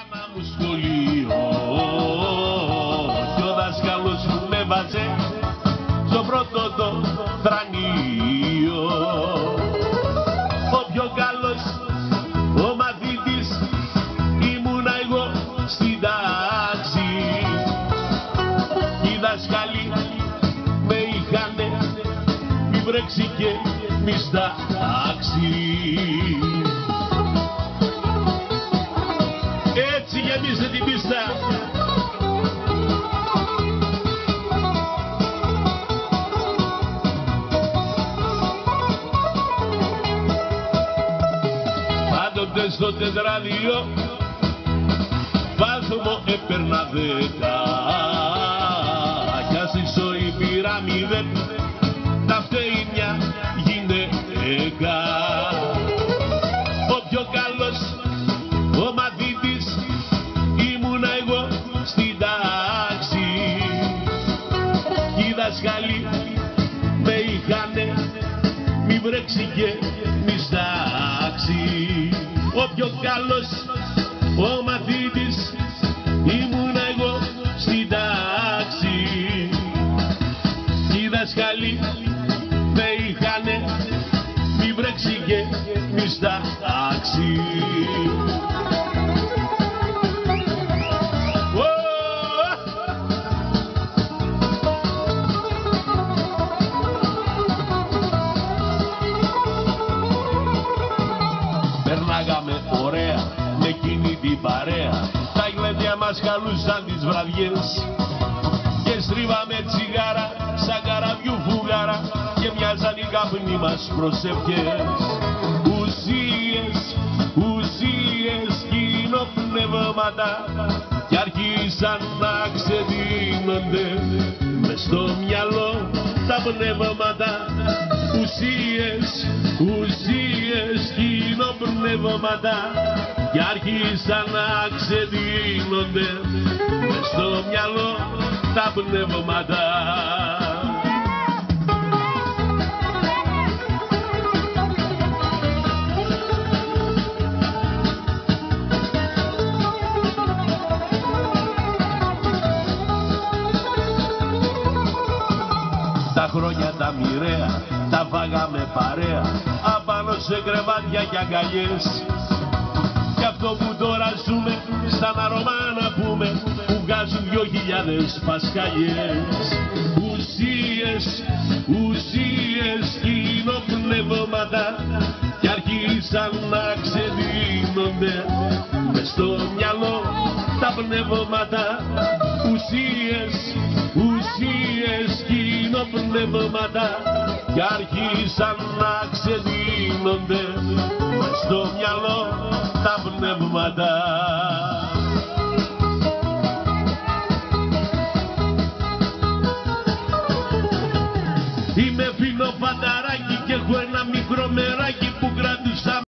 μου σχολείο κι ο δάσκαλος μου με βάζε στο πρώτο το θρανείο. Ο πιο καλός ο μαθητής ήμουνα εγώ στην τάξη. Οι δάσκαλοι με είχανε μη βρέξει και μη στάξει. Έτσι γεμίστε την πίστα. Πάντοτε στο τετράδιο βάθμο έπαιρνα 10 κι ας η ζωή πήρα 0, τα φταίει μια γυναίκα. Ο πιο καλός ο μαθητής ήμουνα εγώ στην τάξη. Οι δάσκαλοι με είχανε μη βρέξει και μη στάξει. Ο πιο καλός ο μαθήτης ήμουνα εγώ στην τάξη. Οι δάσκαλοι με είχανε μη βρέξει και μη στάξει. Περνάγαμε ωραία με εκείνη την παρέα, τα γλέντια μας καλούσαν τις βραδιές και στρίβαμε τσιγάρα σαν καραβιού φουγάρα και μοιάζαν οι καπνοί μας προσευχές. Ουσίες, ουσίες, κοινοπνεύματα κι αρχίσαν να ξεδίνονται μες στο μυαλό τα πνεύματα. Ουσίες, ουσίες, κοινοπνεύματα κι άρχισαν να ξεδίνονται μες στο μυαλό τα πνεύματα. Τα χρόνια τα μοιραία τα φάγαμε παρέα απάνω σε κρεβάτια και αγκαλιές. Κι αυτό που τώρα ζούμε στα αρώμα να πούμε που βγάζουν 2.000 πασχαλιές. Ουσίες, ουσίες, κοινοπνεύματα κι αρχίσαν να ξεδίνονται μες στο μυαλό τα πνεύματα. Ουσίες, ουσίες, κοινοπνεύματα κι άρχισαν να ξεδίνονται μες στο μυαλό τα πνεύματα. Είμαι φινοφανταράκι και έχω ένα μικρό μεράκι που κρατούσα